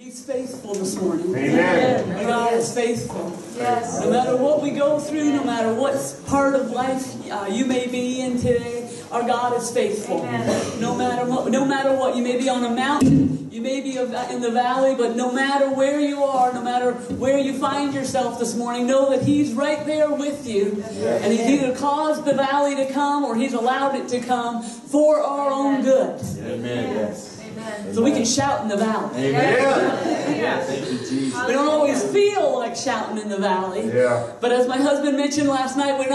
He's faithful this morning. Amen. Our God is faithful. Yes. No matter what we go through, no matter what part of life you may be in today, our God is faithful. Amen. No matter what, you may be on a mountain, you may be in the valley, but no matter where you are, no matter where you find yourself this morning, know that He's right there with you. Yes. And He's either caused the valley to come or He's allowed it to come for our own good. Amen. Yes. So we can shout in the valley. Amen. Yes. Thank you, Jesus. We don't always feel like shouting in the valley. Yeah. But as my husband mentioned last night, we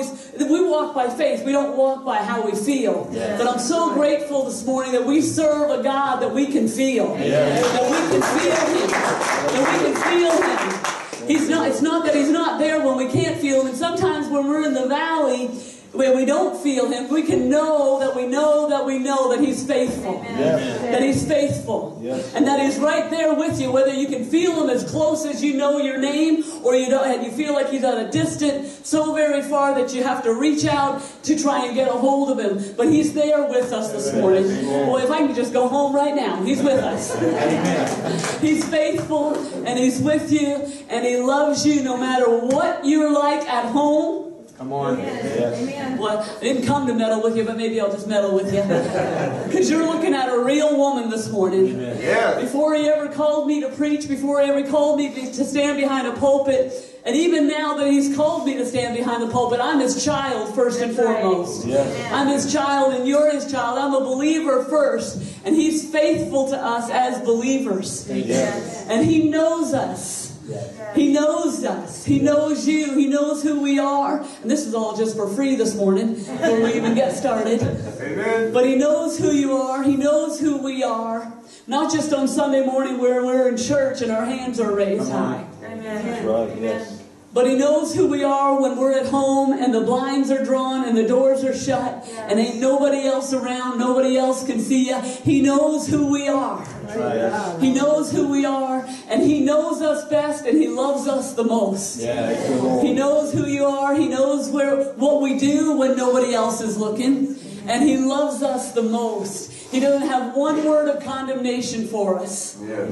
walk by faith. We don't walk by how we feel. Yes. But I'm so grateful this morning that we serve a God that we can feel. Yes. That we can feel Him. That we can feel Him. It's not that He's not there when we can't feel Him. And sometimes when we're in the valley, where we don't feel Him, we can know that we know that He's faithful. Yes. That He's faithful. Yes. And that He's right there with you, whether you can feel Him as close as you know your name, or you don't, and you feel like He's at a distance so very far that you have to reach out to try and get a hold of Him. But He's there with us this morning. Boy, if I could just go home right now, He's with us. Amen. He's faithful, and He's with you, and He loves you no matter what you're like at home. Come on. Yes. Amen. Well, I didn't come to meddle with you, but maybe I'll just meddle with you. Because you're looking at a real woman this morning. Amen. Yes. Before He ever called me to preach, before He ever called me to stand behind a pulpit, and even now that He's called me to stand behind the pulpit, I'm His child first and foremost. Yes. I'm His child and you're His child. I'm a believer first. And He's faithful to us as believers. Yes. And He knows us. He knows us. He knows you. He knows who we are. And this is all just for free this morning before we even get started. Amen. But He knows who you are. He knows who we are. Not just on Sunday morning where we're in church and our hands are raised high. Amen. That's right. Yes. But He knows who we are when we're at home and the blinds are drawn and the doors are shut and ain't nobody else around, nobody else can see you. He knows who we are. That's right. Yes. He knows who we are, and He knows us best, and He loves us the most. Yeah. Thank you, Lord. He knows who you are. He knows what we do when nobody else is looking, and He loves us the most. He doesn't have one word of condemnation for us. Yeah.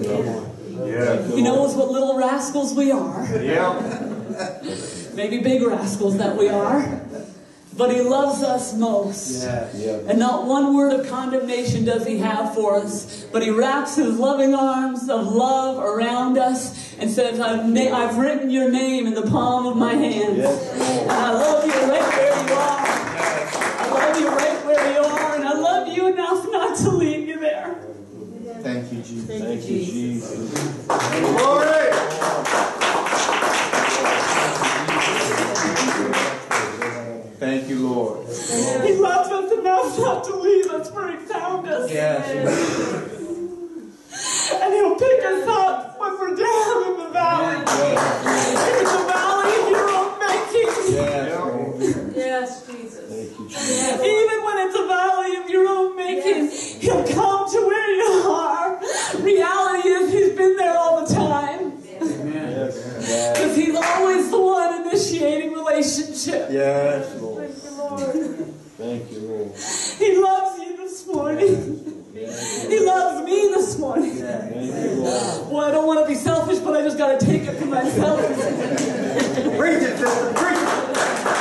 Yeah. He knows what little rascals we are. Yeah. Maybe big rascals that we are. But He loves us most. Yeah. Yeah. And not one word of condemnation does He have for us. But He wraps His loving arms of love around us and says, I've written your name in the palm of my hands. Yes. And I love you right where you are. I love you right where you are. And I love you enough not to leave you there. Thank you, Jesus. Thank you, Jesus. Glory. Thank you, Lord. He loves us enough not to leave us where He found us. Yes. And He'll pick us up when we're down in the valley. In the valley of your own making. Yes. Yes, Jesus. Thank you, Jesus. Even when it's a valley of your own making, He'll come to where you are. Reality is He's been there all the time. Yes. Because He's always the one initiating relationship. Yes, Lord. Thank you, Lord. Thank you, Lord. He loves you this morning. Yes. He loves me this morning. Thank you, Lord. Well, I don't want to be selfish, but I just got to take it for myself. Preach it, sister. Preach it.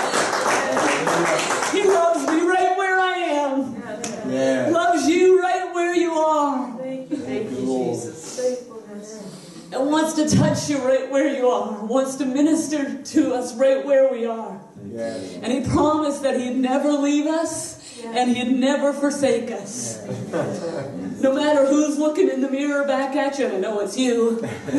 He loves me right where I am. Yeah. Loves you right where you are. Thank you, Lord. Jesus. Faithfulness. And wants to touch you right where you are. Wants to minister to us right where we are. Yes. And He promised that He'd never leave us and He'd never forsake us. No matter who's looking in the mirror back at you, and I know it's you.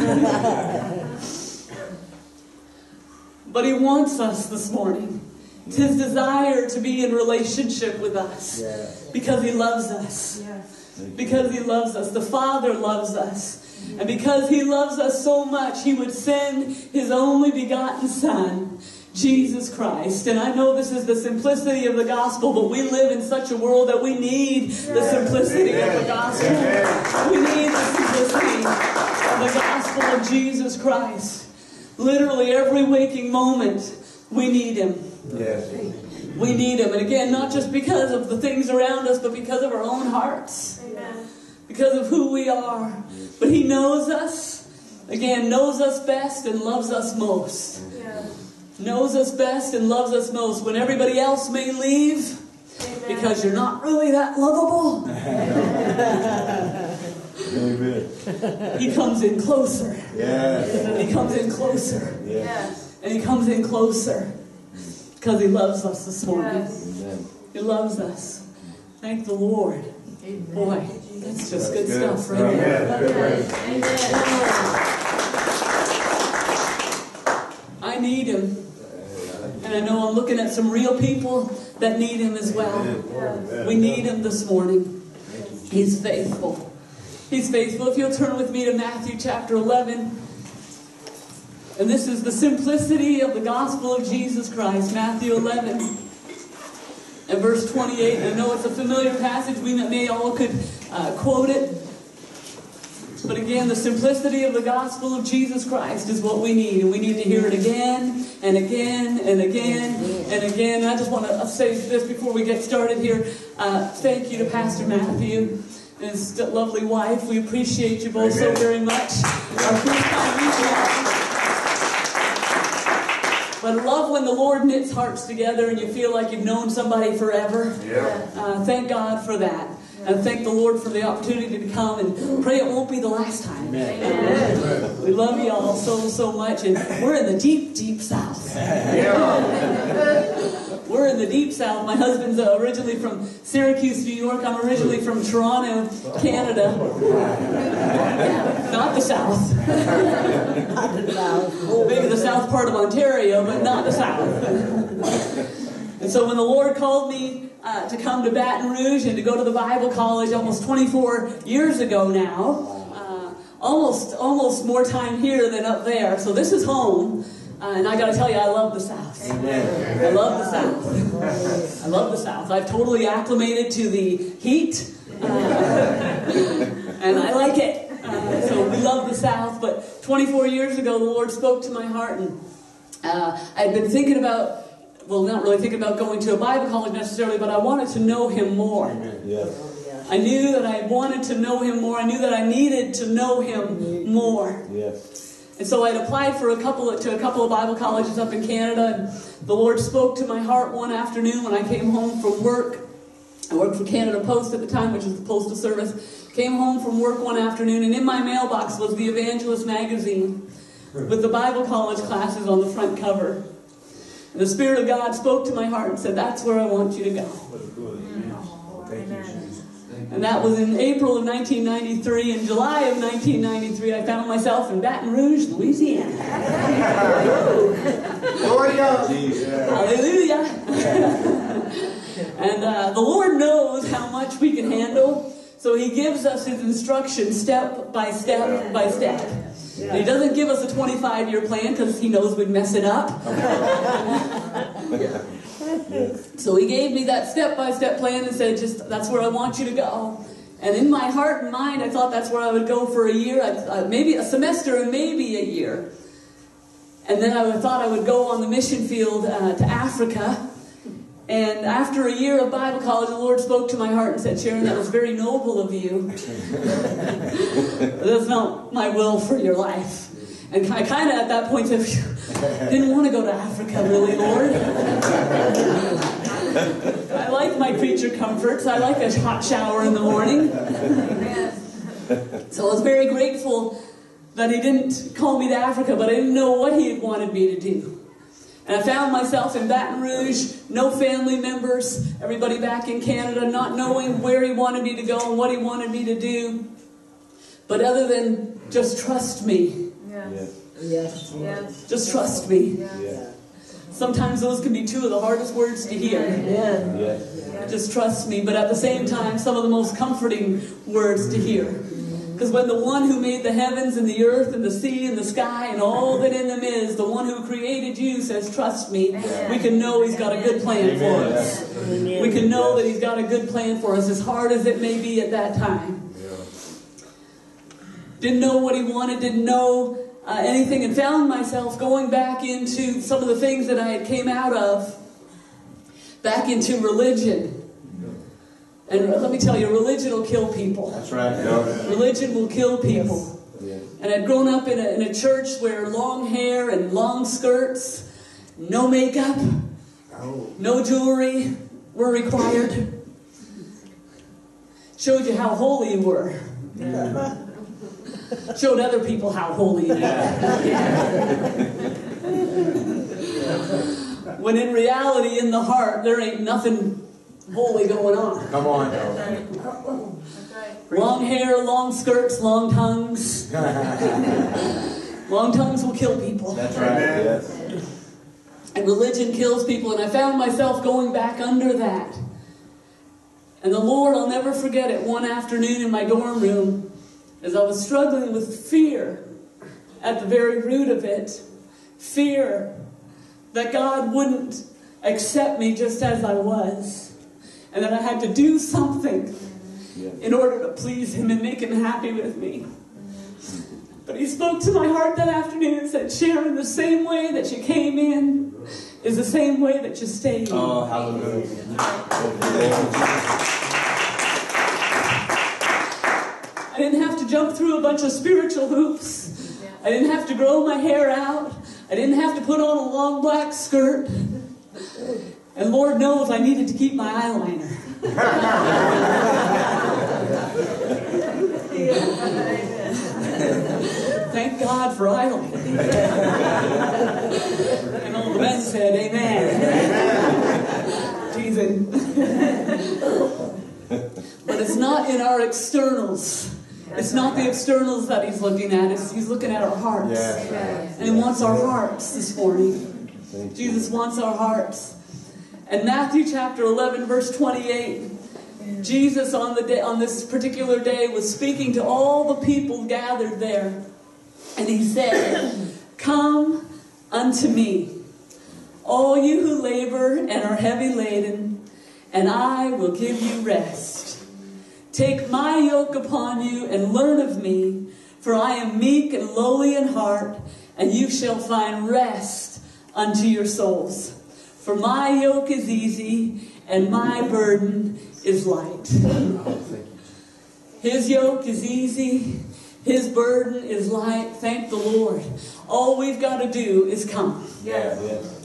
But He wants us this morning. It's His desire to be in relationship with us. Yes. Because He loves us. Yes. Because He loves us. The Father loves us. And because He loves us so much, He would send His only begotten Son, Jesus Christ. And I know this is the simplicity of the gospel, but we live in such a world that we need the simplicity of the gospel. We need the simplicity of the gospel of Jesus Christ. Literally every waking moment, we need Him. Yes. We need Him. And again, not just because of the things around us, but because of our own hearts. Amen. because of who we are. But He knows us, again, knows us best and loves us most. Knows us best and loves us most. When everybody else may leave, because you're not really that lovable, He comes in closer. And He comes in closer. And He comes in closer because He loves us this morning. He loves us. Thank the Lord. Boy, that's just good stuff right there. I need Him. And I know I'm looking at some real people that need Him as well. We need Him this morning. He's faithful. He's faithful. If you'll turn with me to Matthew chapter 11. And this is the simplicity of the gospel of Jesus Christ. Matthew 11 and verse 28. And I know it's a familiar passage. We may all could quote it. But again, the simplicity of the gospel of Jesus Christ is what we need. And we need to hear it again and again and again and again. And I just want to say this before we get started here. Thank you to Pastor Matthew and his lovely wife. We appreciate you both so very much. Our first time meeting. But I love when the Lord knits hearts together and you feel like you've known somebody forever. Thank God for that. And thank the Lord for the opportunity to come and pray it won't be the last time. We love you all so much. And we're in the deep South. We're in the deep South. My husband's originally from Syracuse, New York. I'm originally from Toronto, Canada. Not the South. Maybe the south part of Ontario, but not the South. And so when the Lord called me to come to Baton Rouge and to go to the Bible college almost 24 years ago now, almost more time here than up there. So this is home. And I got to tell you, I love the South. I love the South. I love the South. I've totally acclimated to the heat. And I like it. So we love the South. But 24 years ago, the Lord spoke to my heart. And I'd been thinking about, well, not really thinking about going to a Bible college necessarily, but I wanted to know Him more. I knew that I wanted to know Him more. I knew that I needed to know Him more. And so I'd applied for a couple of Bible colleges up in Canada, and the Lord spoke to my heart one afternoon when I came home from work. I worked for Canada Post at the time, which is the postal service. Came home from work one afternoon, and in my mailbox was the Evangelist magazine with the Bible college classes on the front cover. And the Spirit of God spoke to my heart and said, "That's where I want you to go." And that was in April of 1993. In July of 1993, I found myself in Baton Rouge, Louisiana. Hallelujah. And the Lord knows how much we can handle. So He gives us His instructions step by step by step. And He doesn't give us a 25-year plan because He knows we'd mess it up. So He gave me that step-by-step plan and said, that's where I want you to go. And in my heart and mind, I thought that's where I would go for a year, maybe a semester and maybe a year. And then I thought I would go on the mission field to Africa. And after a year of Bible college, the Lord spoke to my heart and said, "Sharon, that was very noble of you. That's not my will for your life." And I kind of at that point said, "Didn't want to go to Africa, really, Lord. I like my creature comforts. I like a hot shower in the morning." So I was very grateful that He didn't call me to Africa, but I didn't know what He wanted me to do. And I found myself in Baton Rouge, no family members, everybody back in Canada, not knowing where He wanted me to go and what He wanted me to do. But other than just trust me. Yes. Just trust me. Sometimes those can be two of the hardest words to hear. Just trust me. But at the same time, some of the most comforting words to hear. Because when the one who made the heavens and the earth and the sea and the sky and all that in them is, the one who created you says, "Trust me," we can know He's got a good plan for us. We can know that He's got a good plan for us, as hard as it may be at that time. Didn't know what He wanted, didn't know anything, and found myself going back into some of the things that I had came out of, back into religion. And let me tell you, religion will kill people. That's right. Religion will kill people. Yes. And I'd grown up in a church where long hair and long skirts, no makeup, no jewelry were required. Showed you how holy you were. Showed other people how holy you were. When in reality, in the heart, there ain't nothing holy going on. Come on. Long hair, long skirts, long tongues. Long tongues will kill people. That's right. Yes. And religion kills people. And I found myself going back under that. And the Lord, I'll never forget it, one afternoon in my dorm room, as I was struggling with fear at the very root of it. Fear that God wouldn't accept me just as I was. And that I had to do something in order to please Him and make Him happy with me. But He spoke to my heart that afternoon and said, Sharon, the same way that you came in is the same way that you stay in. Oh, hallelujah. I didn't have to jump through a bunch of spiritual hoops. I didn't have to grow my hair out. I didn't have to put on a long black skirt. And Lord knows I needed to keep my eyeliner. Thank God for eyeliner. And all the men said, amen. Teasing. But it's not in our externals. It's not the externals that He's looking at. He's looking at our hearts. Yes. And He wants our hearts this morning. Jesus wants our hearts. And Matthew chapter 11, verse 28, Jesus on this particular day was speaking to all the people gathered there. And He said, come unto me, all you who labor and are heavy laden, and I will give you rest. Take my yoke upon you and learn of me, for I am meek and lowly in heart, and you shall find rest unto your souls. For my yoke is easy and my burden is light. His yoke is easy, His burden is light. Thank the Lord. All we've got to do is come. Yes.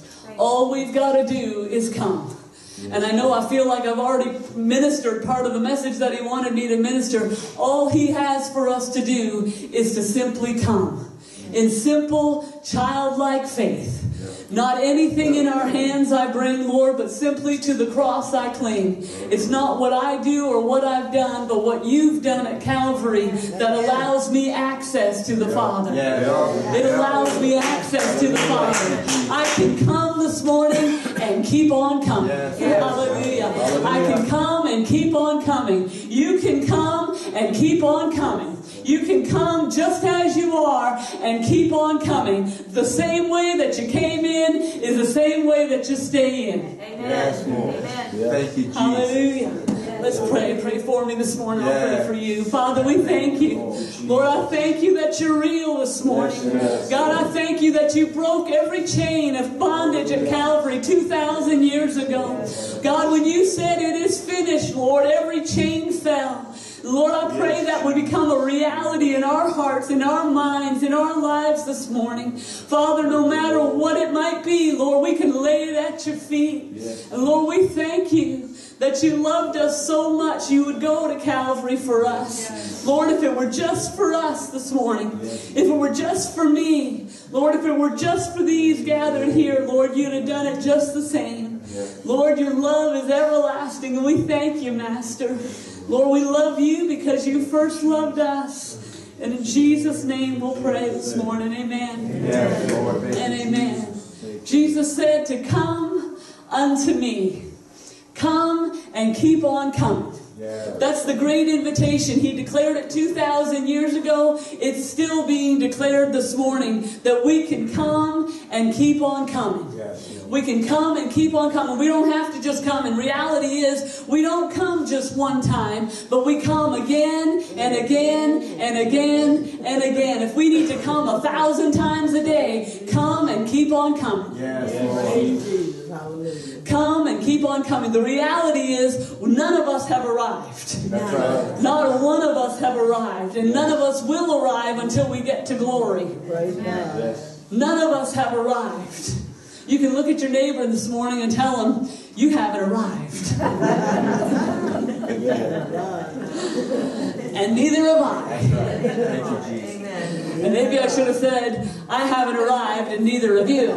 All we've got to do is come. And I know I feel like I've already ministered part of the message that He wanted me to minister. All He has for us to do is to simply come. In simple, childlike faith. Not anything in our hands I bring, Lord, but simply to the cross I cling. It's not what I do or what I've done, but what You've done at Calvary that allows me access to the Father. It allows me access to the Father. I can come this morning and keep on coming. Hallelujah. I can come and keep on coming. You can come and keep on coming. You can come just as you are and keep on coming. The same way that you came in is the same way that you stay in. Amen. Yes, Lord. Amen. Thank you, Jesus. Hallelujah. Let's pray. Pray for me this morning. I'll pray for you. Father, we thank You. Lord, I thank You that You're real this morning. God, I thank You that You broke every chain of bondage at Calvary 2,000 years ago. God, when You said it is finished, Lord, every chain fell. Lord, I pray that would become a reality in our hearts, in our minds, in our lives this morning. Father, no matter what it might be, Lord, we can lay it at Your feet. And Lord, we thank You that You loved us so much You would go to Calvary for us. Lord, if it were just for us this morning, if it were just for me, Lord, if it were just for these gathered here, Lord, You'd have done it just the same. Lord, Your love is everlasting, and we thank You, Master. Lord, we love You because You first loved us. And in Jesus' name we'll pray this morning. Amen. Yes, Lord. And amen. Jesus said to come unto me. Come and keep on coming. That's the great invitation. He declared it 2,000 years ago. It's still being declared this morning that we can come and keep on coming. We can come and keep on coming. We don't have to just come. And reality is, we don't come just one time, but we come again and again and again and again. If we need to come 1,000 times a day, come and keep on coming. Come and keep on coming. The reality is, none of us have arrived. arrived. That's right. Not one of us have arrived, and none of us will arrive until we get to glory. Praise God. Yes. None of us have arrived. You can look at your neighbor this morning and tell him, you haven't arrived. And neither have I. Thank you, Jesus. And maybe I should have said, I haven't arrived and neither of you.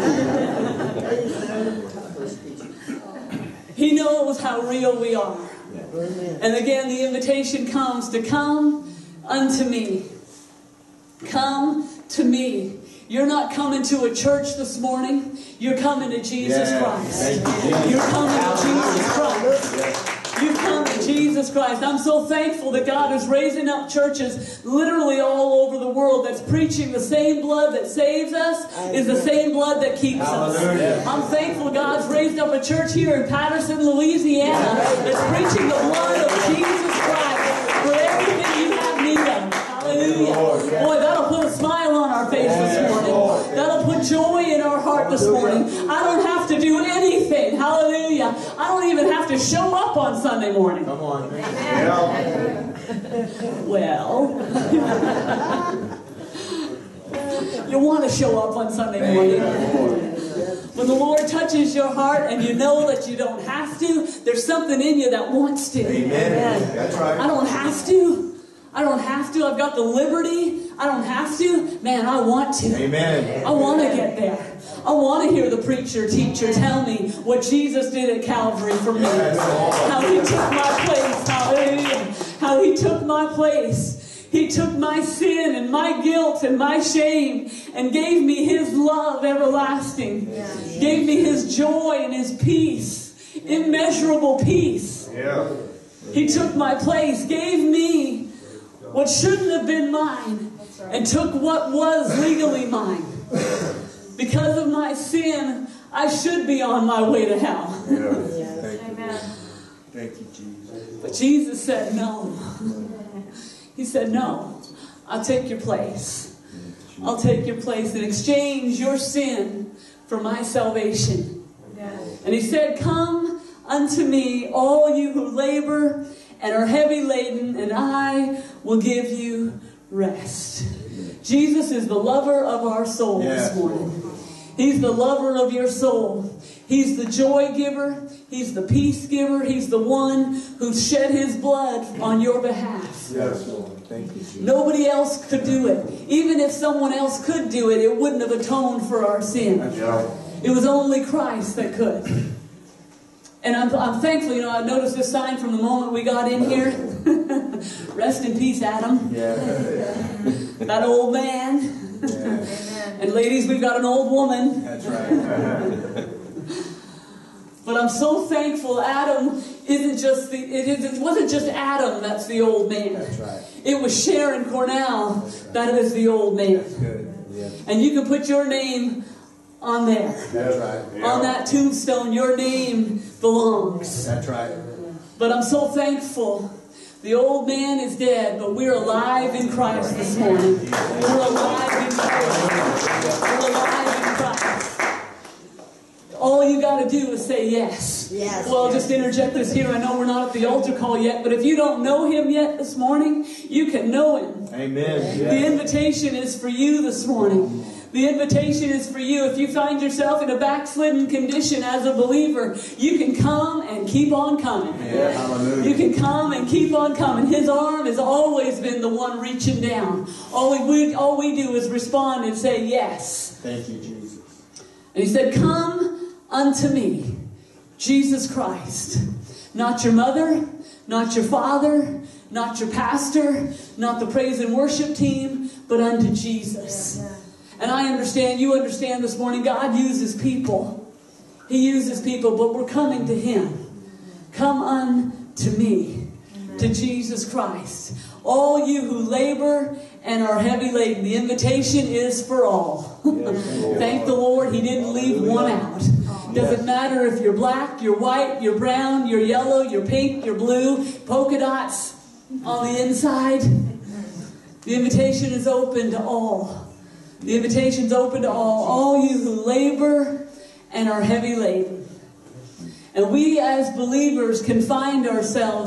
He knows how real we are. And again, the invitation comes to come unto me. Come to me. You're not coming to a church this morning. You're coming to Jesus Christ. You're coming to Jesus Christ. You've come to Jesus Christ. I'm so thankful that God is raising up churches literally all over the world that's preaching the same blood that saves us is the same blood that keeps us. I'm thankful God's raised up a church here in Patterson, Louisiana that's preaching the blood of Jesus Christ for everything you have need of. Hallelujah. Boy, that'll put a smile on our face this morning. That'll put joy in our heart this morning. I don't have to do anything. Hallelujah. I don't even have to show up on Sunday morning. Come on. Well, you want to show up on Sunday morning. When the Lord touches your heart and you know that you don't have to, there's something in you that wants to. Amen. That's right. I don't have to. I don't have to. I've got the liberty. I don't have to. Man, I want to. Amen. I want to get there. I want to hear the preacher, teacher tell me what Jesus did at Calvary for me. How He took my place. Hallelujah. How He took my place. He took my sin and my guilt and my shame and gave me His love everlasting. Gave me His joy and His peace. Immeasurable peace. Yeah. He took my place, gave me what shouldn't have been mine, and took what was legally mine. Because of my sin, I should be on my way to hell. Thank you, Jesus. But Jesus said no. He said, no, I'll take your place. I'll take your place and exchange your sin for my salvation. And He said, come unto me, all you who labor and are heavy laden, and I will give you rest. Jesus is the lover of our soul this morning. He's the lover of your soul. He's the joy giver. He's the peace giver. He's the one who shed His blood on your behalf. Yes, Lord. Thank you, Jesus. Nobody else could do it. Even if someone else could do it, it wouldn't have atoned for our sin. That's right. It was only Christ that could. And I'm thankful, I noticed this sign from the moment we got in here. Rest in peace, Adam. Yeah. That old man. Yeah. And ladies, we've got an old woman. That's right. But I'm so thankful Adam it wasn't just Adam that's the old man. That's right. It was Sharon Cornell that is the old man. That's good. Yeah. And you can put your name on there. That's right. Yeah. On that tombstone, your name belongs. That's right. But I'm so thankful. The old man is dead, but we're alive in Christ this morning. We're alive in Christ. We're alive in Christ. All you got to do is say yes. Yes. Well, I'll just interject this here. I know we're not at the altar call yet, but if you don't know Him yet this morning, you can know Him. Amen. The invitation is for you this morning. The invitation is for you. If you find yourself in a backslidden condition as a believer, you can come and keep on coming. Yeah, hallelujah. You can come and keep on coming. His arm has always been the one reaching down. All we do is respond and say yes. Thank you, Jesus. And He said, come unto me, Jesus Christ. Not your mother, not your father, not your pastor, not the praise and worship team, but unto Jesus. And I understand, you understand this morning, God uses people. He uses people, but we're coming to Him. Come unto me, to Jesus Christ. All you who labor and are heavy laden, the invitation is for all. Thank the Lord, He didn't leave one out. Doesn't matter if you're black, you're white, you're brown, you're yellow, you're pink, you're blue, polka dots on the inside. The invitation is open to all. The invitation's open to all you who labor and are heavy laden. And we as believers can find ourselves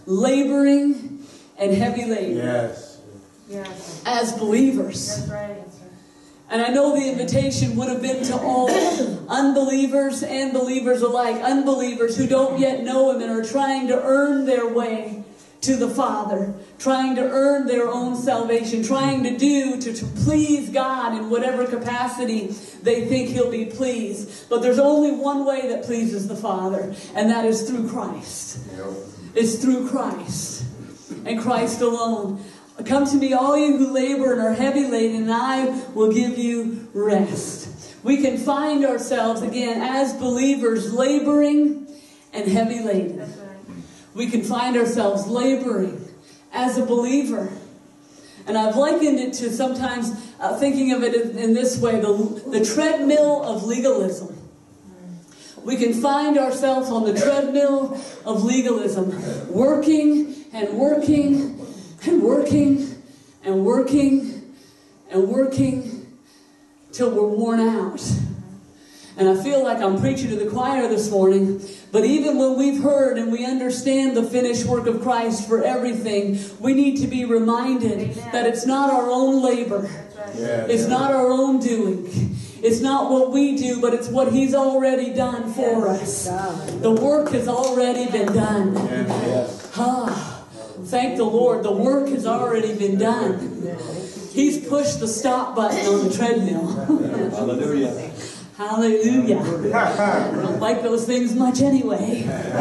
laboring and heavy laden. Yes. Yes. As believers. That's right. And I know the invitation would have been to all unbelievers and believers alike. Unbelievers who don't yet know Him and are trying to earn their way to the Father. Trying to earn their own salvation. Trying to please God in whatever capacity they think He'll be pleased. But there's only one way that pleases the Father. And that is through Christ. Yep. It's through Christ. And Christ alone. Come to me, all you who labor and are heavy laden, and I will give you rest. We can find ourselves, again, as believers, laboring and heavy laden. That's right. We can find ourselves laboring as a believer. And I've likened it to sometimes thinking of it in this way, the treadmill of legalism. We can find ourselves on the treadmill of legalism, working and working and working and working and working till we're worn out. And I feel like I'm preaching to the choir this morning, but even when we've heard and we understand the finished work of Christ for everything, we need to be reminded that it's not our own labor. Yes. It's not our own doing. It's not what we do, but it's what He's already done for us. The work has already been done. Yes. Thank the Lord. The work has already been done. He's pushed the stop button on the treadmill. Hallelujah. Hallelujah. I don't like those things much anyway.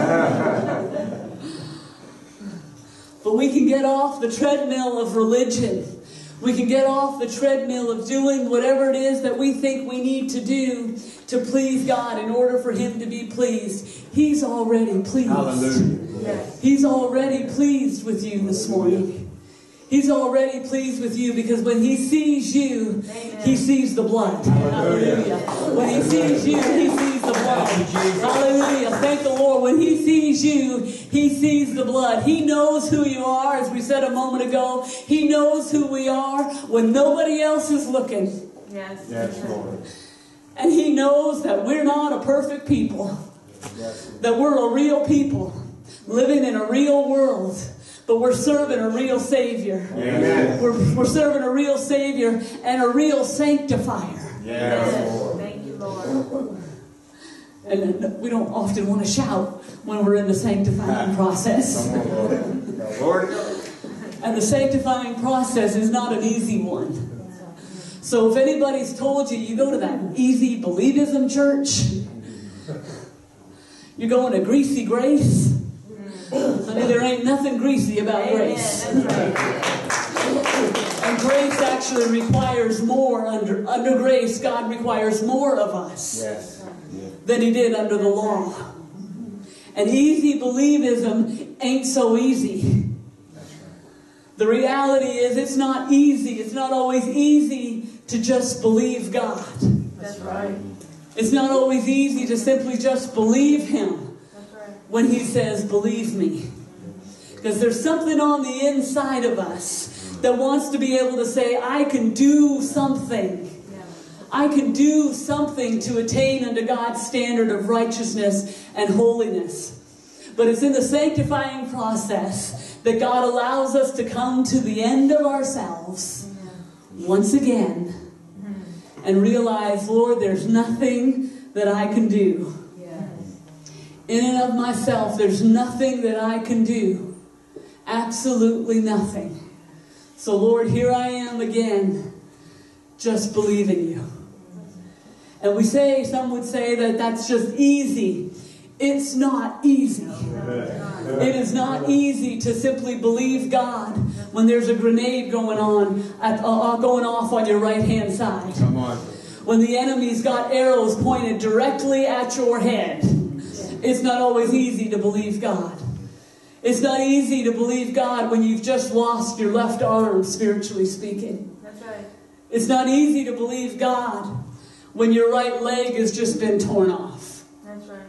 But we can get off the treadmill of religion. We can get off the treadmill of doing whatever it is that we think we need to do to please God in order for Him to be pleased. He's already pleased. Hallelujah. Yes. He's already pleased with you this morning. He's already pleased with you because when He sees you, He sees the blood. Hallelujah. When He sees you, He sees the blood. Hallelujah. Thank the Lord. When He sees you, He sees the blood. He knows who you are, as we said a moment ago. He knows who we are when nobody else is looking. Yes. Yes, Lord. And He knows that we're not a perfect people. Yes. That we're a real people living in a real world. But we're serving a real Savior. Amen. We're serving a real Savior and a real sanctifier. Yes, Lord. Thank you, Lord. And we don't often want to shout when we're in the sanctifying process. Come on, Lord. Lord. And the sanctifying process is not an easy one. So if anybody's told you, you go to that easy believism church, you're going to greasy grace. Honey, there ain't nothing greasy about grace. That's right. And grace actually requires more. Under grace, God requires more of us Yes. than He did under the law. And easy believism ain't so easy. The reality is it's not easy. It's not always easy to just believe God. That's right. It's not always easy to simply just believe Him when He says, believe me. Because there's something on the inside of us that wants to be able to say, I can do something. I can do something to attain unto God's standard of righteousness and holiness. But it's in the sanctifying process that God allows us to come to the end of ourselves once again and realize, Lord, there's nothing that I can do. In and of myself, there's nothing that I can do. Absolutely nothing. So, Lord, here I am again, just believing You. And some would say that that's just easy. It's not easy. It is not easy to simply believe God when there's a grenade going off on your right-hand side. Come on. When the enemy's got arrows pointed directly at your head. It's not always easy to believe God. It's not easy to believe God when you've just lost your left arm, spiritually speaking. That's right. It's not easy to believe God when your right leg has just been torn off. That's right.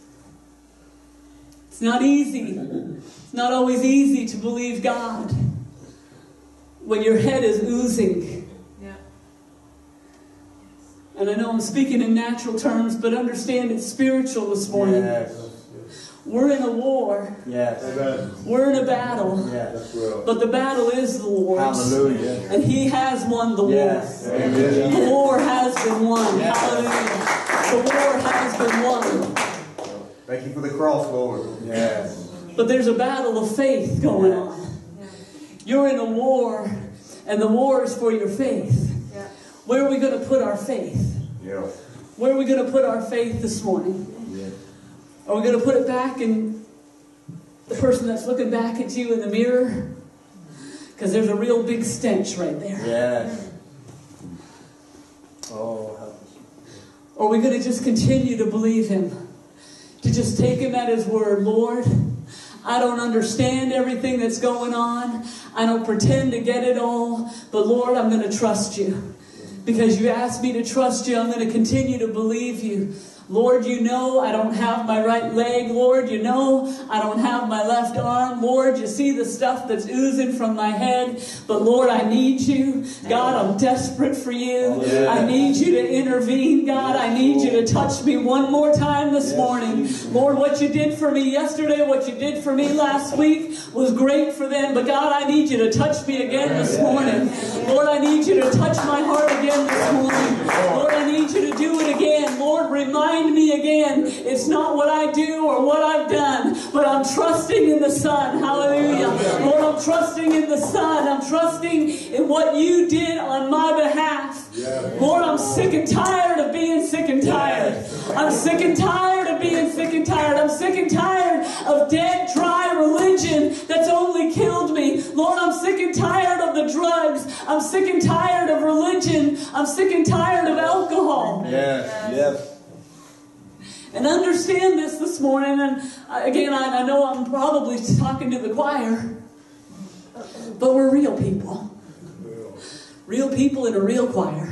It's not easy. It's not always easy to believe God when your head is oozing. Yeah. And I know I'm speaking in natural terms, but understand it's spiritual this morning. Yes. We're in a war. Yes. We're in a battle. Yes. But the battle is the Lord's. Hallelujah. And He has won the Yes. war. Amen. The war has been won. Yes. Hallelujah. The war has been won. Thank you for the cross, Lord. Yes. But there's a battle of faith going on. You're in a war, and the war is for your faith. Yeah. Where are we going to put our faith? Yeah. Where are we going to put our faith this morning? Yeah. Are we going to put it back in the person that's looking back at you in the mirror? Because there's a real big stench right there. Yes. Oh, help us. Or are we going to just continue to believe Him? To just take Him at His word? Lord, I don't understand everything that's going on. I don't pretend to get it all. But Lord, I'm going to trust You. Because You asked me to trust You, I'm going to continue to believe You. Lord, You know I don't have my right leg. Lord, You know I don't have my left arm. Lord, You see the stuff that's oozing from my head. But Lord, I need You. God, I'm desperate for You. I need You to intervene. God, I need You to touch me one more time this morning. Lord, what You did for me yesterday, what You did for me last week was great for them. But God, I need You to touch me again this morning. Lord, I need You to touch my heart again this morning. Lord, I need You to do it again. Lord, remind me again. It's not what I do or what I've done, but I'm trusting in the Son. Hallelujah. Lord, I'm trusting in the Son. I'm trusting in what You did on my behalf. Lord, I'm sick and tired of being sick and tired. I'm sick and tired of being sick and tired. I'm sick and tired of dead, dry religion that's only killed me. Lord, I'm sick and tired of the drugs. I'm sick and tired of religion. I'm sick and tired of alcohol. Yes. Yes. And understand this morning, and again, I know I'm probably talking to the choir, but we're real people. Real people in a real choir.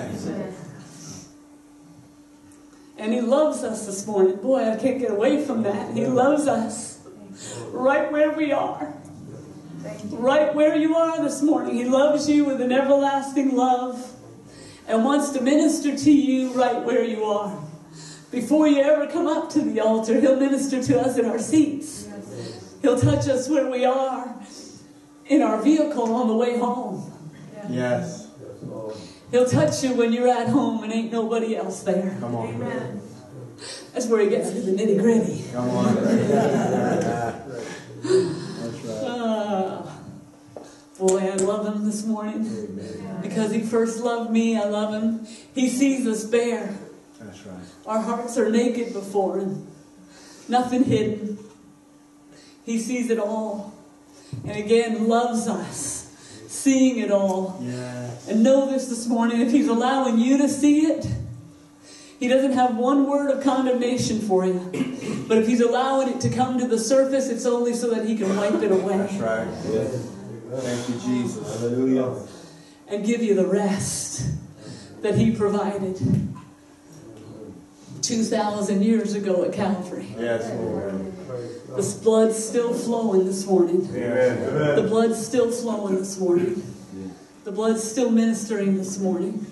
And He loves us this morning. Boy, I can't get away from that. He loves us right where we are. Right where you are this morning. He loves you with an everlasting love and wants to minister to you right where you are. Before you ever come up to the altar, He'll minister to us in our seats. He'll touch us where we are in our vehicle on the way home. Yes. He'll touch you when you're at home and ain't nobody else there. Come on. Amen. That's where He gets to the nitty gritty. Come on. That's right. Boy, I love Him this morning. Because He first loved me, I love Him. He sees us bare. That's right. Our hearts are naked before Him. Nothing hidden. He sees it all. And again, loves us. Seeing it all. Yes. And know this morning, if He's allowing you to see it, He doesn't have one word of condemnation for you. But if He's allowing it to come to the surface, it's only so that He can wipe it away. That's right. Yes. Thank you, Jesus. Hallelujah. And give you the rest that He provided 2,000 years ago at Calvary. Yes, Lord. The blood's still flowing this morning. Amen. The blood's still flowing this morning. The blood's still ministering this morning.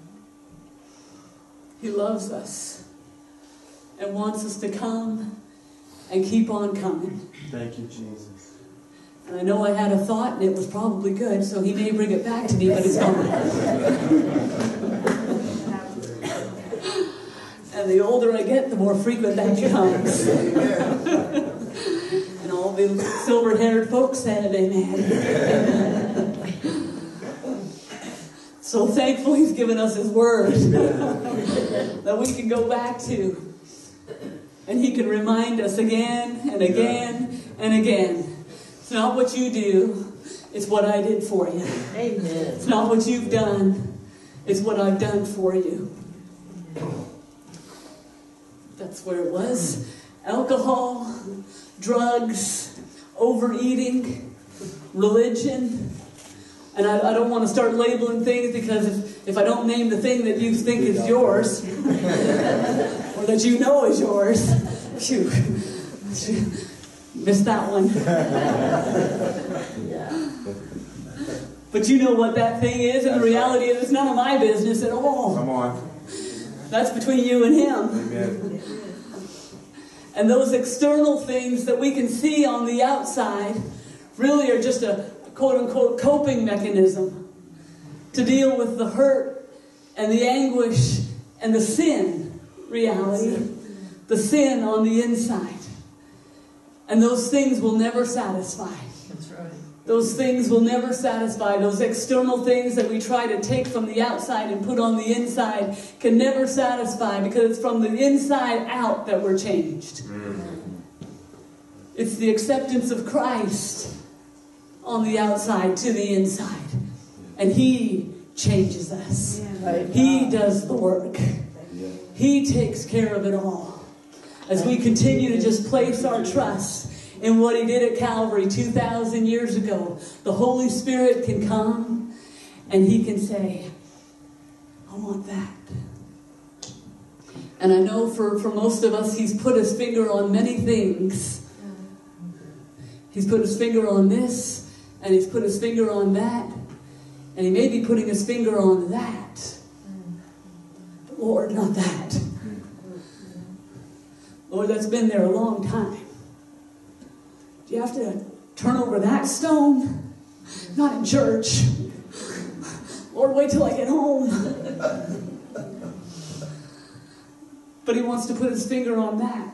He loves us and wants us to come and keep on coming. Thank you, Jesus. And I know I had a thought and it was probably good, so He may bring it back to me, but it's gone. And the older I get, the more frequent that becomes. And all the silver-haired folks said, amen. So thankful He's given us His word that we can go back to. And He can remind us again and again and again. It's not what you do, it's what I did for you. Amen. It's not what you've done, it's what I've done for you. That's where it was. Alcohol, drugs, overeating, religion. And I don't want to start labeling things, because if I don't name the thing that you think is yours, or that you know is yours, phew, missed that one. But you know what that thing is, and the reality is it's none of my business at all. Come on. That's between you and Him. Amen. And those external things that we can see on the outside really are just a quote-unquote coping mechanism to deal with the hurt and the anguish and the sin reality, the sin on the inside. And those things will never satisfy. That's right. Those things will never satisfy. Those external things that we try to take from the outside and put on the inside can never satisfy, because it's from the inside out that we're changed. It's the acceptance of Christ on the outside to the inside. And He changes us. He does the work. He takes care of it all. As we continue to just place our trust in what He did at Calvary 2,000 years ago, the Holy Spirit can come and He can say, I want that. And I know for most of us, He's put His finger on many things. He's put His finger on this, and He's put His finger on that, and He may be putting His finger on that. But Lord, not that. Lord, that's been there a long time. Do you have to turn over that stone? Not in church. Lord, wait till I get home. But He wants to put His finger on that.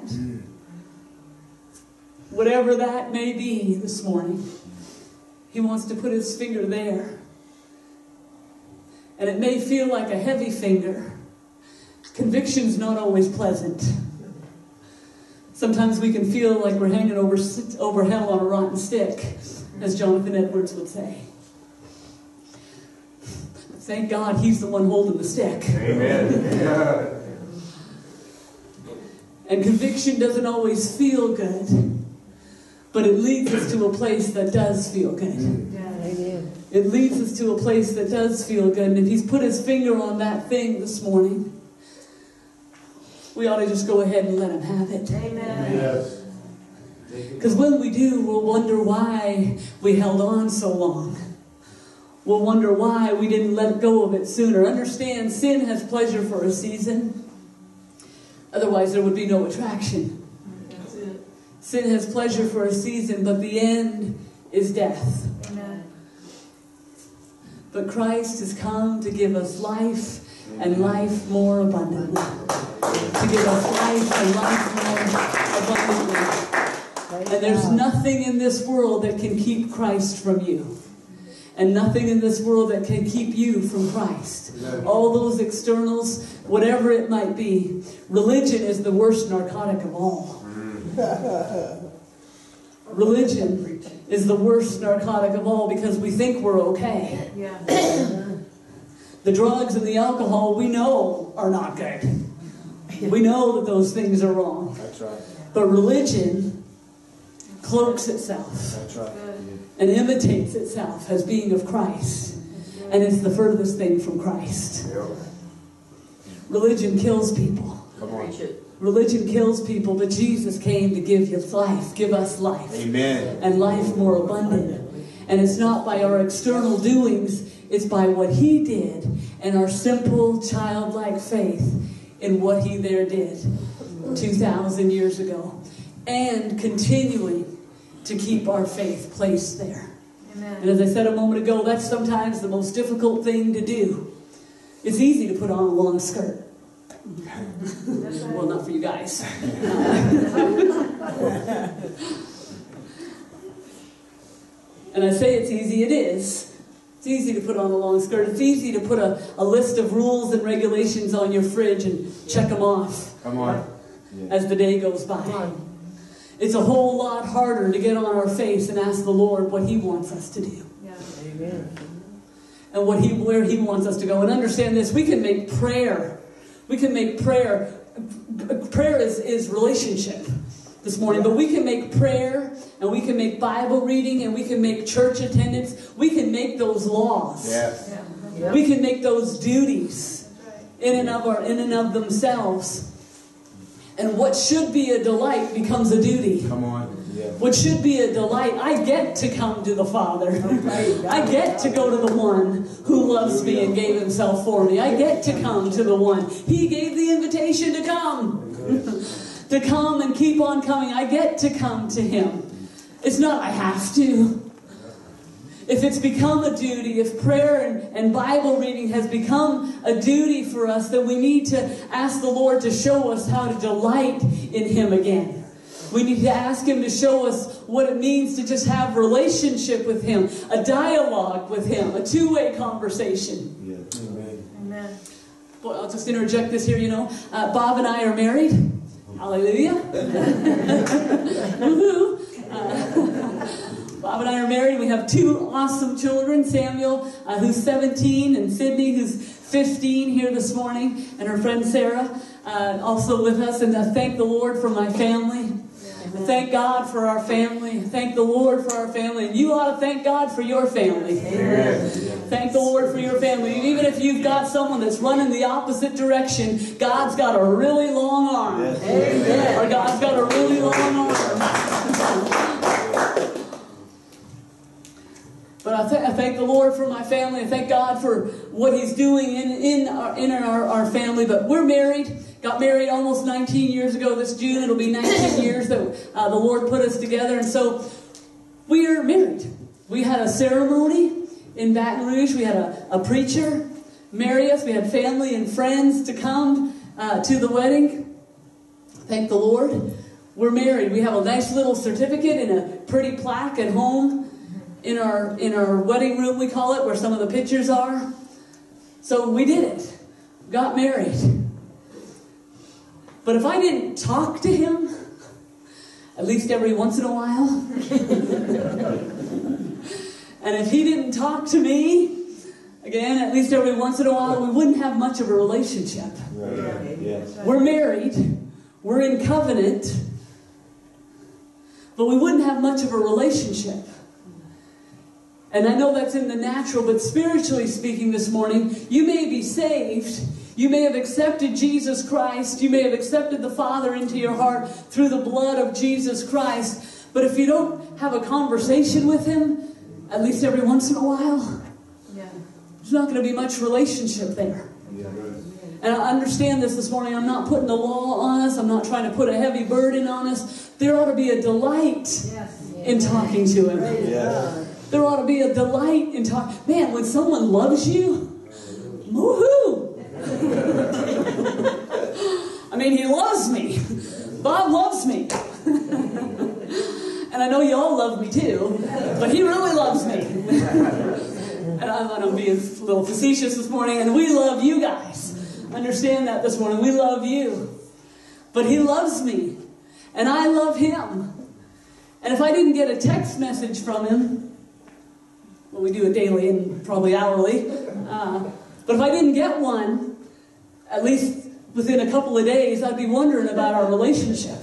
Whatever that may be this morning, He wants to put His finger there. And it may feel like a heavy finger. Conviction's not always pleasant. Sometimes we can feel like we're hanging over hell on a rotten stick, as Jonathan Edwards would say. Thank God He's the one holding the stick. Amen. And conviction doesn't always feel good, but it leads us to a place that does feel good. It leads us to a place that does feel good. And if He's put His finger on that thing this morning, we ought to just go ahead and let Him have it. Amen. Yes. Because when we do, we'll wonder why we held on so long. We'll wonder why we didn't let go of it sooner. Understand, sin has pleasure for a season. Otherwise, there would be no attraction. That's it. Sin has pleasure for a season, but the end is death. Amen. But Christ has come to give us life, and life more abundantly. To give us life and life more abundantly. And there's nothing in this world that can keep Christ from you. And nothing in this world that can keep you from Christ. All those externals, whatever it might be. Religion is the worst narcotic of all. Religion is the worst narcotic of all, because we think we're okay. Yeah. The drugs and the alcohol we know are not good. We know that those things are wrong. That's right. But religion cloaks itself. That's right. And imitates itself as being of Christ. And it's the furthest thing from Christ. Yep. Religion kills people. Come on. Religion kills people, but Jesus came to give you life, give us life. Amen. And life more abundant. And it's not by our external doings, it's by what He did and our simple childlike faith in what He there did 2,000 years ago. And continuing to keep our faith placed there. Amen. And as I said a moment ago, that's sometimes the most difficult thing to do. It's easy to put on a long skirt. Well, not for you guys. And I say it's easy, it is. It's easy to put on a long skirt. It's easy to put a list of rules and regulations on your fridge and check them off. Come on. As the day goes by. It's a whole lot harder to get on our face and ask the Lord what He wants us to do. Yeah. Amen. And where He wants us to go. And understand this, we can make prayer. We can make prayer. Prayer is relationship this morning. But we can make prayer, and we can make Bible reading, and we can make church attendance. We can make those laws. Yes. Yeah. We can make those duties in and of themselves. And what should be a delight becomes a duty. Come on. Yeah. What should be a delight, I get to come to the Father. I get to go to the one who loves me and gave Himself for me. I get to come to the one. He gave the invitation to come. to come and keep on coming. I get to come to Him. It's not I have to. If it's become a duty, if prayer and Bible reading has become a duty for us, then we need to ask the Lord to show us how to delight in Him again. We need to ask Him to show us what it means to just have relationship with Him, a dialogue with Him, a two-way conversation. Yes. Amen. Well, I'll just interject this here, Bob and I are married. Hallelujah. Woohoo. Bob and I are married. We have two awesome children, Samuel, who's 17, and Sydney, who's 15 here this morning, and her friend Sarah, also with us. And thank the Lord for my family. Thank God for our family. Thank the Lord for our family. And you ought to thank God for your family. Amen. Thank the Lord for your family. Even if you've got someone that's running the opposite direction, God's got a really long arm. Amen. Or God's got a really long arm. But I thank the Lord for my family. I thank God for what He's doing in our family. But we're married. Got married almost 19 years ago this June. It'll be 19 years that the Lord put us together. And so we are married. We had a ceremony in Baton Rouge. We had a preacher marry us. We had family and friends to come to the wedding. Thank the Lord. We're married. We have a nice little certificate and a pretty plaque at home in our wedding room, we call it, where some of the pictures are. So we did it. Got married. But if I didn't talk to Him, at least every once in a while, and if He didn't talk to me, again, at least every once in a while, we wouldn't have much of a relationship. Right. Yes. We're married. We're in covenant. But we wouldn't have much of a relationship. And I know that's in the natural, but spiritually speaking this morning, you may be saved. You may have accepted Jesus Christ. You may have accepted the Father into your heart through the blood of Jesus Christ. But if you don't have a conversation with Him, at least every once in a while, there's not going to be much relationship there. Yeah. And I understand this morning. I'm not putting the law on us. I'm not trying to put a heavy burden on us. There ought to be a delight in talking to Him. Yes. There ought to be a delight in talking. Man, when someone loves you, woohoo! I mean, he loves me. Bob loves me. And I know you all love me too, but he really loves me. And I'm being a little facetious this morning, and we love you guys. Understand that this morning. We love you. But he loves me, and I love him. And if I didn't get a text message from him, well, we do it daily and probably hourly, but if I didn't get one, at least within a couple of days, I'd be wondering about our relationship.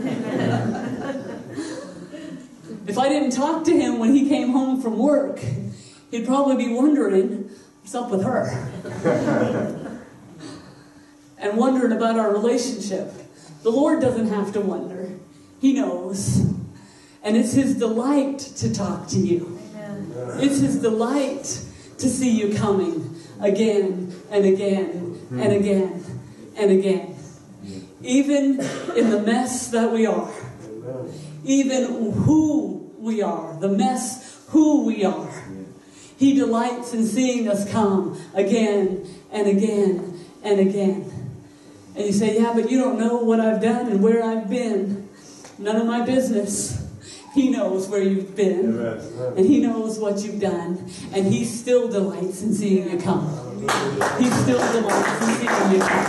If I didn't talk to him when he came home from work, he'd probably be wondering, what's up with her? And wondering about our relationship. The Lord doesn't have to wonder. He knows. And it's His delight to talk to you. Amen. It's His delight to see you coming again and again and again and again. Even in the mess that we are. Even who we are. The mess who we are. He delights in seeing us come again and again and again. And you say, yeah, but you don't know what I've done and where I've been. None of my business. He knows where you've been. And He knows what you've done. And He still delights in seeing you come. He still delights in seeing you come.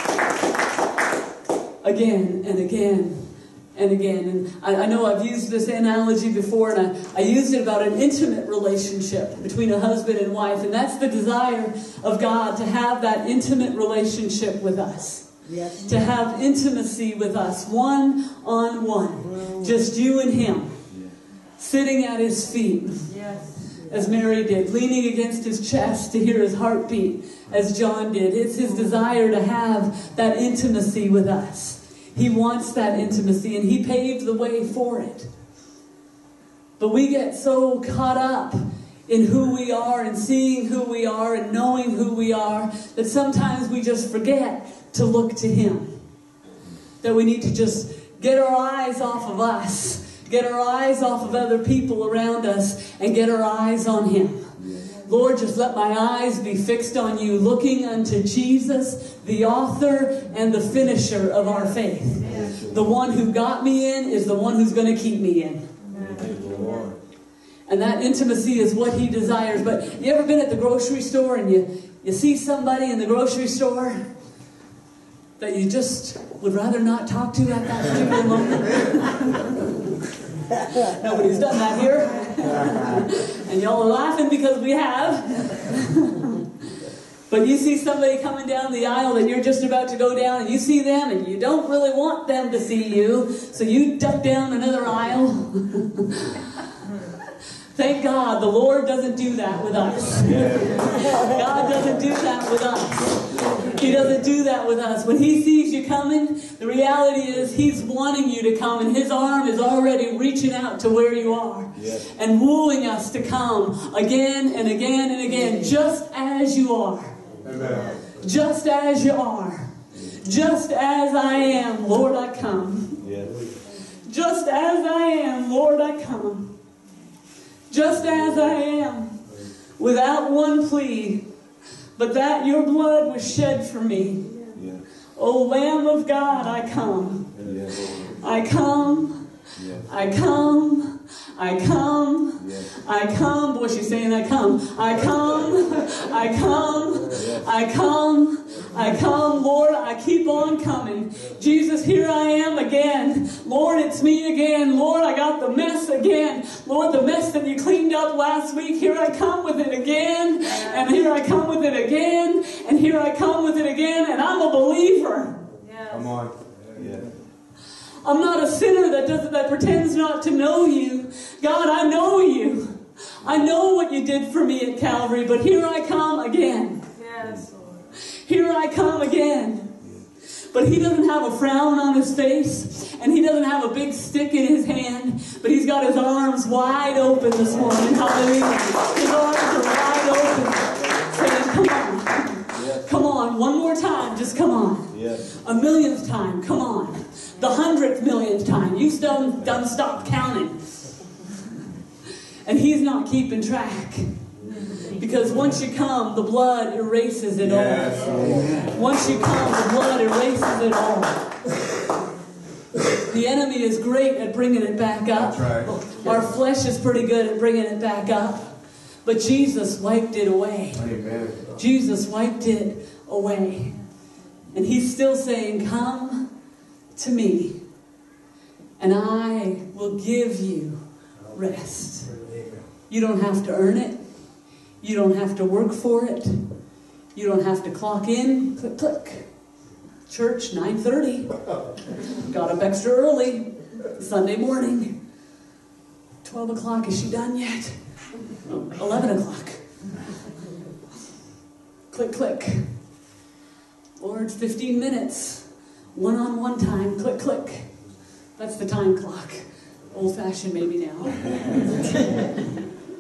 Again and again and again. And I know I've used this analogy before, and I used it about an intimate relationship between a husband and wife. And that's the desire of God, to have that intimate relationship with us. Yes. To have intimacy with us, one-on-one. Just you and Him. Sitting at His feet. Yes. As Mary did. Leaning against His chest to hear His heartbeat, as John did. It's His desire to have that intimacy with us. He wants that intimacy, and He paved the way for it. But we get so caught up in who we are and seeing who we are and knowing who we are that sometimes we just forget to look to Him. that we need to just get our eyes off of us, get our eyes off of other people around us, and get our eyes on Him. Lord, just let my eyes be fixed on you, looking unto Jesus, the author and the finisher of our faith. The one who got me in is the one who's going to keep me in. And that intimacy is what He desires. But you ever been at the grocery store and you see somebody in the grocery store that you just would rather not talk to at that particular moment? Nobody's done that here. And y'all are laughing because we have. But you see somebody coming down the aisle that you're just about to go down, and you see them and you don't really want them to see you, so you duck down another aisle. Thank God the Lord doesn't do that with us. God doesn't do that with us. He doesn't do that with us. When He sees you coming, the reality is He's wanting you to come, and His arm is already reaching out to where you are and wooing us to come again and again and again, just as you are. Amen. Just as you are. Just as I am, Lord, I come. Just as I am, Lord, I come. Just as I am, without one plea, but that your blood was shed for me. O Lamb of God, I come. I come. I come. I come. I come. Boy, she's saying I come. I come. I come. I come. I come, Lord, I keep on coming. Jesus, here I am again. Lord, it's me again. Lord, I got the mess again. Lord, the mess that you cleaned up last week, here I come with it again. And here I come with it again. And here I come with it again. And I'm a believer. Come on. Yeah. I'm not a sinner that pretends not to know you. God, I know you. I know what you did for me at Calvary, but here I come again. Yes, Lord. Here I come again. But He doesn't have a frown on His face, and He doesn't have a big stick in His hand, but He's got His arms wide open this morning. Hallelujah. His arms are wide open, saying, come on. Come on. One more time. Just come on. A millionth time. Come on. The 100th millionth time. You've done stopped counting. And He's not keeping track. Because once you come, the blood erases it all. Once you come, the blood erases it all. The enemy is great at bringing it back up. Our flesh is pretty good at bringing it back up. But Jesus wiped it away. Jesus wiped it away. And He's still saying, come to me, and I will give you rest. You don't have to earn it. You don't have to work for it. You don't have to clock in. Click, click. Church, 9:30. Got up extra early. Sunday morning. 12 o'clock. Is she done yet? 11 o'clock. Click, click. Lord, 15 minutes. One-on-one time. Click, click. That's the time clock. Old-fashioned maybe now.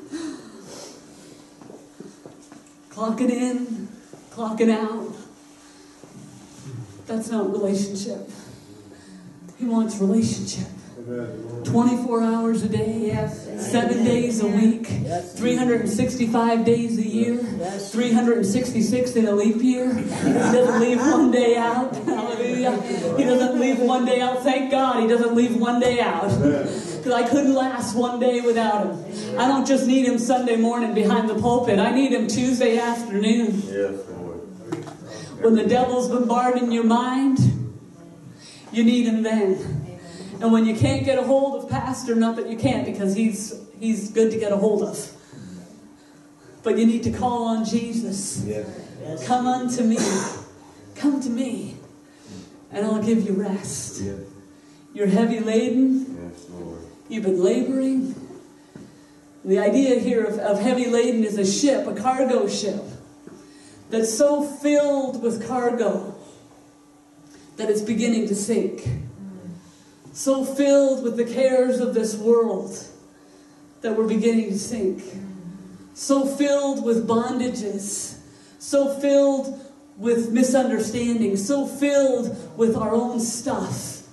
Clocking in, clocking out. That's not relationship. He wants relationship. 24 hours a day, 7 days a week, 365 days a year, 366 in a leap year. He doesn't leave one day out. Hallelujah. He doesn't leave one day out. Thank God He doesn't leave one day out. Because I couldn't last one day without Him. I don't just need Him Sunday morning behind the pulpit. I need Him Tuesday afternoon. When the devil's bombarding your mind, you need Him then. And when you can't get a hold of Pastor, not that you can't, because he's good to get a hold of. But you need to call on Jesus. Come unto me. Come to me. And I'll give you rest. You're heavy laden. You've been laboring. The idea here of heavy laden is a ship, a cargo ship, that's so filled with cargo that it's beginning to sink. So filled with the cares of this world that we're beginning to sink. So filled with bondages. So filled with misunderstanding. So filled with our own stuff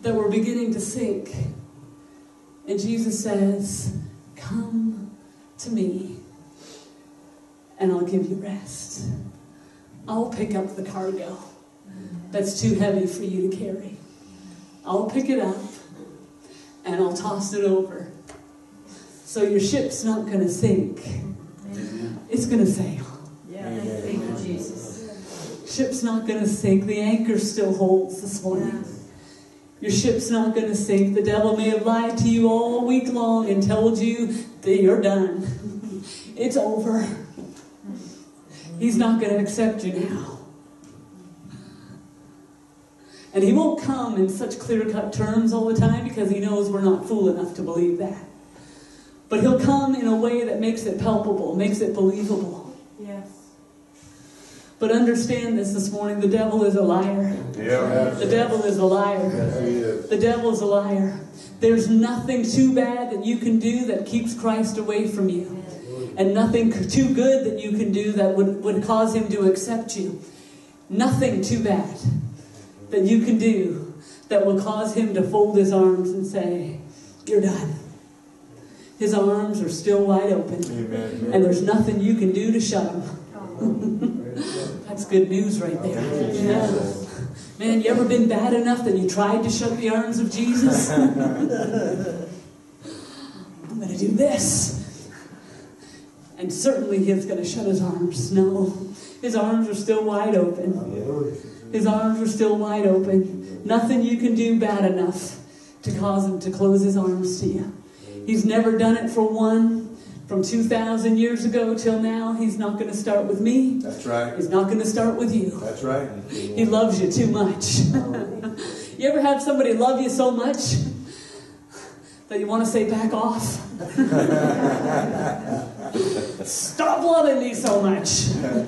that were beginning to sink. And Jesus says, come to me and I'll give you rest. I'll pick up the cargo that's too heavy for you to carry. I'll pick it up and I'll toss it over. So your ship's not going to sink. It's going to sail. Yeah, thank you, Jesus. Ship's not going to sink. The anchor still holds this morning. Your ship's not going to sink. The devil may have lied to you all week long and told you that you're done. It's over. He's not going to accept you now. And he won't come in such clear-cut terms all the time because he knows we're not fool enough to believe that. But he'll come in a way that makes it palpable, makes it believable. Yes. But understand this morning, the devil is a liar. Yeah. The devil is a liar. Yes, he is. The devil is a liar. There's nothing too bad that you can do that keeps Christ away from you. And nothing too good that you can do that would cause him to accept you. Nothing too bad that you can do that will cause him to fold his arms and say, you're done. His arms are still wide open. Amen. And there's nothing you can do to shut him. That's good news right there. Yeah. Man, you ever been bad enough that you tried to shut the arms of Jesus? I'm going to do this. And certainly he's going to shut his arms. No. His arms are still wide open. His arms are still wide open. Nothing you can do bad enough to cause him to close his arms to you. He's never done it for one. From 2,000 years ago till now, he's not going to start with me. That's right. He's not going to start with you. That's right. He loves you too much. You ever have somebody love you so much that you want to say, back off? Stop loving me so much.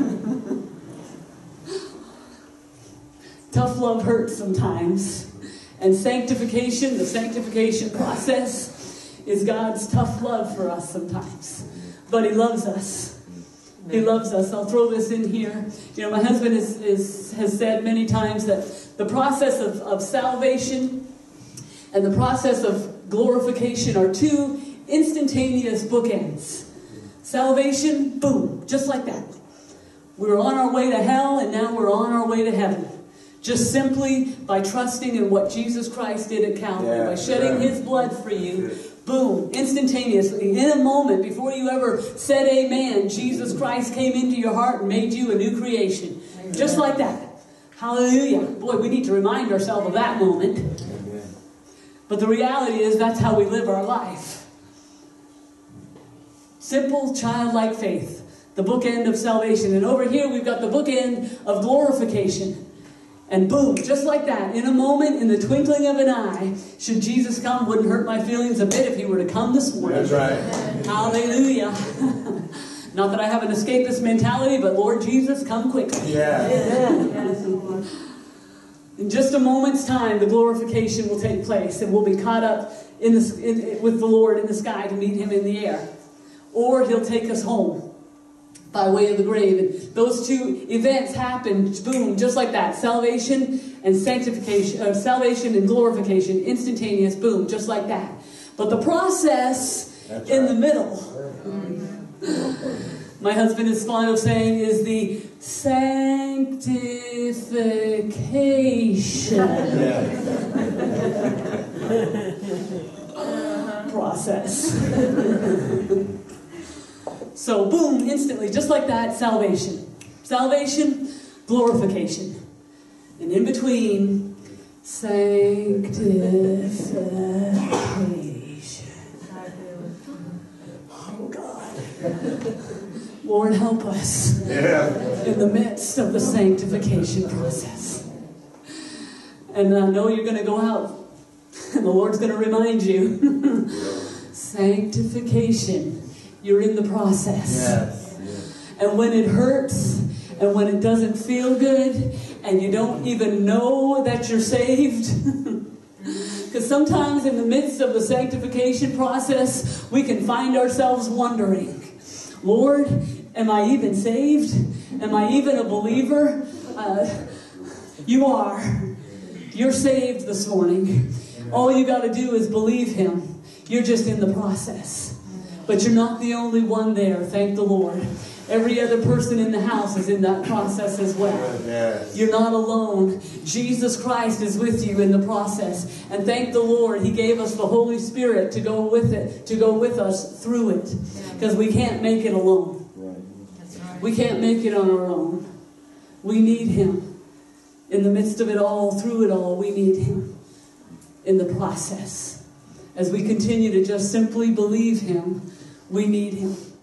Tough love hurts sometimes. And sanctification, the sanctification process, is God's tough love for us sometimes. But he loves us. He loves us. I'll throw this in here. You know, my husband has said many times that the process of salvation and the process of glorification are two instantaneous bookends. Salvation, boom, just like that. We were on our way to hell and now we're on our way to heaven. Just simply by trusting in what Jesus Christ did at Calvary, by shedding his blood for you. Boom, instantaneously, in a moment, before you ever said amen, Jesus Christ came into your heart and made you a new creation. Amen. Just like that. Hallelujah. Boy, we need to remind ourselves of that moment. Amen. But the reality is that's how we live our life. Simple, childlike faith. The bookend of salvation. And over here we've got the bookend of glorification. And boom, just like that, in a moment, in the twinkling of an eye, should Jesus come, wouldn't hurt my feelings a bit if he were to come this morning. That's right. Hallelujah. Not that I have an escapist mentality, but Lord Jesus, come quickly. Yeah. In just a moment's time, the glorification will take place, and we'll be caught up with the Lord in the sky to meet him in the air. Or he'll take us home by way of the grave. And those two events happen, boom, just like that. Salvation and sanctification, salvation and glorification, instantaneous, boom, just like that. But the process in the middle, my husband is fond of saying, is the sanctification process. So, boom, instantly, just like that, salvation. Salvation, glorification. And in between, sanctification. Oh, God. Lord, help us in the midst of the sanctification process. And I know you're going to go out, and the Lord's going to remind you. Sanctification. You're in the process. Yes. And when it hurts, and when it doesn't feel good, and you don't even know that you're saved, because sometimes in the midst of the sanctification process, we can find ourselves wondering, Lord, am I even saved? Am I even a believer? You are. You're saved this morning. All you got to do is believe Him. You're just in the process. But you're not the only one there, thank the Lord. Every other person in the house is in that process as well. Yes. You're not alone. Jesus Christ is with you in the process. And thank the Lord, He gave us the Holy Spirit to go with it, to go with us through it. Because we can't make it alone. Right. We can't make it on our own. We need Him. In the midst of it all, through it all, we need Him in the process. As we continue to just simply believe Him, we need Him.